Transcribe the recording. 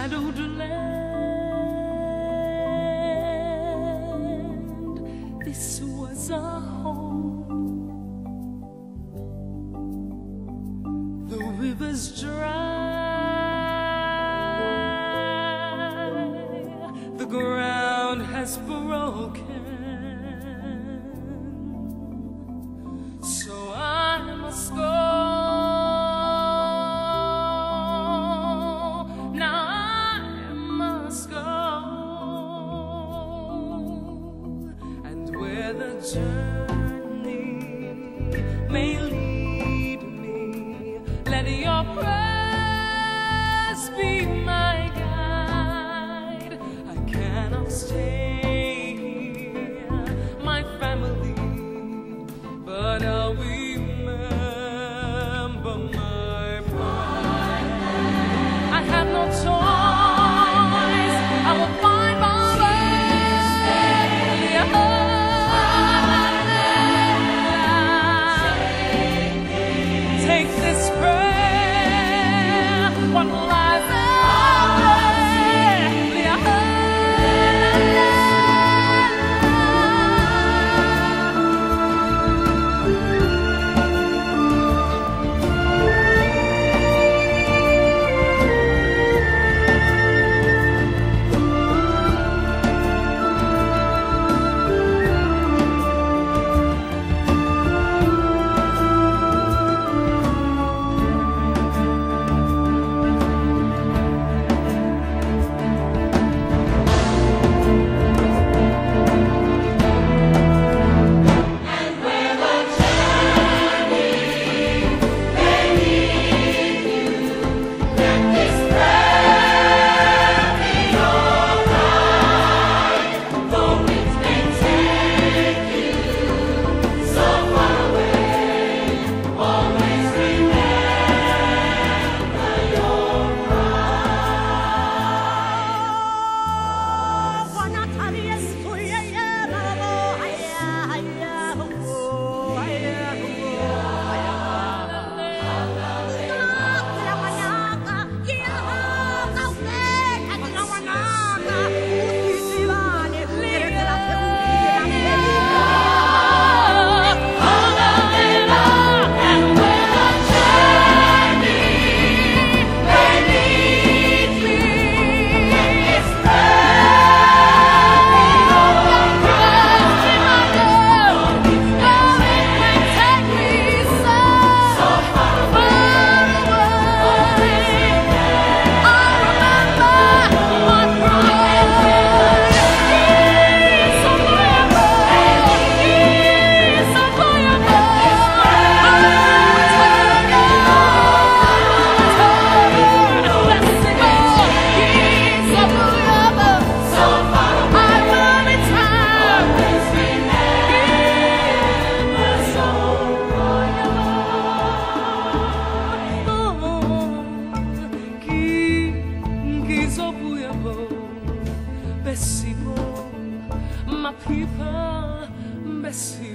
shadowed land. This was our home. The river's dry, the ground has broken, so I must go. The journey may lead me. Let your prayers be my guide. I cannot stay here, my family, but I'll remember my pride. I have no choice. I will find my way. Take this prayer, what lies my people, Bessie.